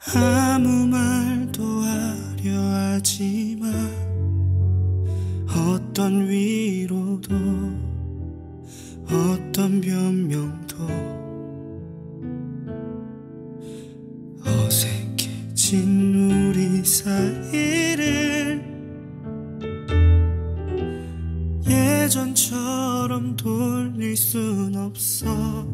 아무 말도 하려 하지 마. 어떤 위로도 어떤 변명도 어색해진 우리 사이를 예전처럼 돌릴 순 없어.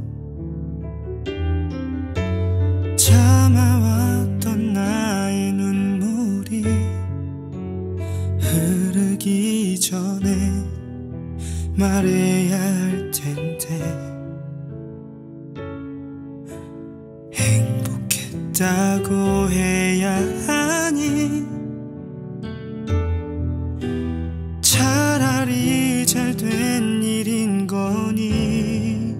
참아왔던 나의 눈물이 흐르기 전에 말해야 할 텐데, 행복했다고 해야 하니? 차라리 잘 된 일인 거니?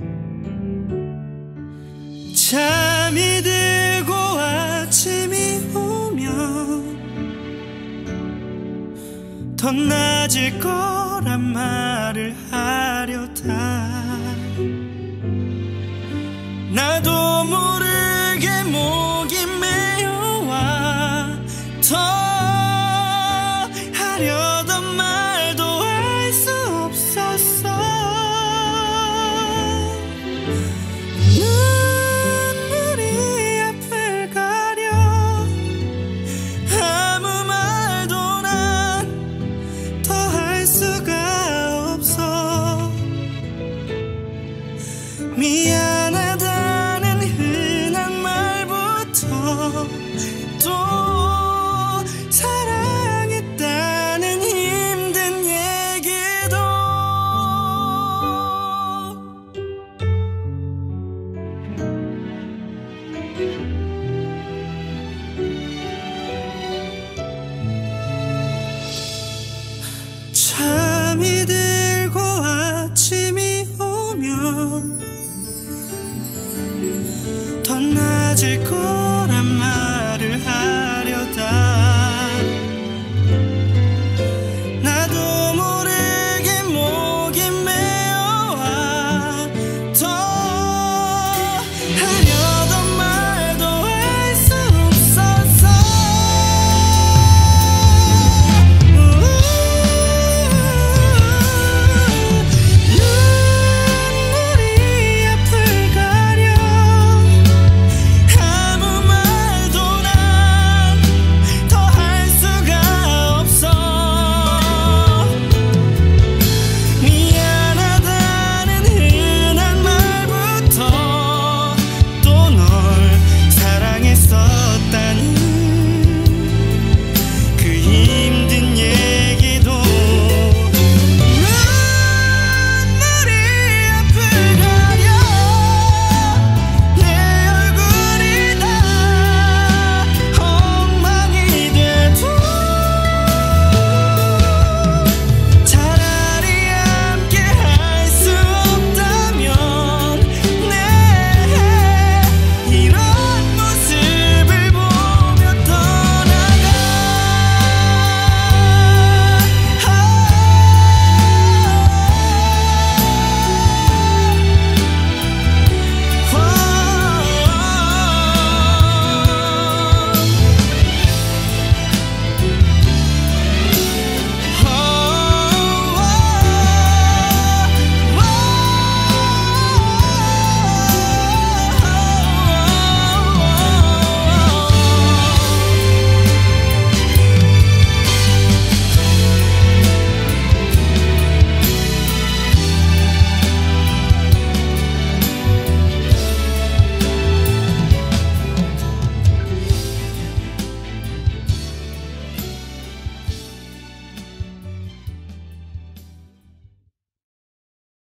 잠이 들고 아침이 오면 더 나아질 거란 말을 하려다 나도 모르게 목이 메어와. 더 하려던 말도 할 수 없었어. 눈물이 앞을 가려 아무 말도 난 더 할 수가 없어. 미안하다는 흔한 말부터 또